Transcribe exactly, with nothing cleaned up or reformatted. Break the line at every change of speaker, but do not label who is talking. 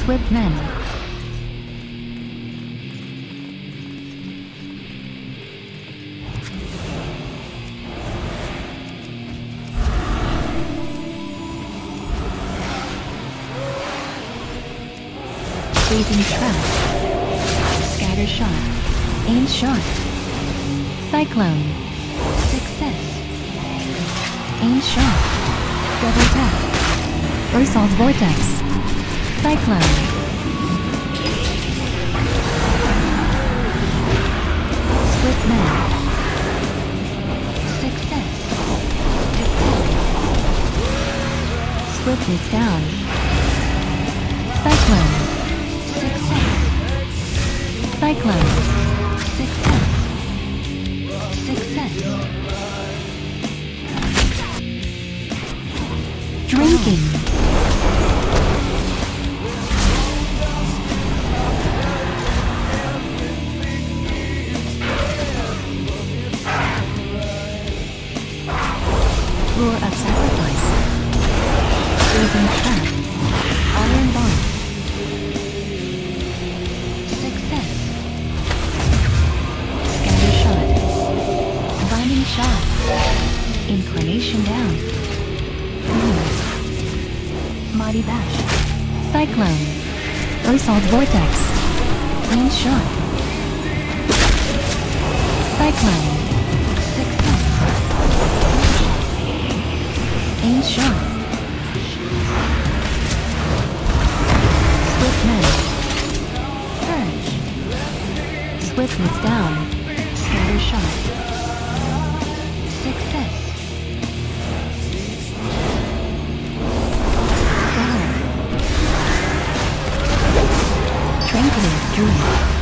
Swift men. Blazing trap. Scatter shot. Aim shot. Cyclone. Success. Aim shot. Double tap. Assault vortex. Cyclone. Swift man. Success. Swift is down. Cyclone. Success. Cyclone. Success. Success. Drinking. Roar of sacrifice. Blazing trap. Iron bar. Success. Scatter shot. Binding shot. Inclination down. Mm. Mighty bash. Cyclone. Assault vortex. Aim shot. Cyclone. Success. Aim shot. Swift men. Purge. Swiftness down. Scatter shot. Success. Fire. Tranquility dream.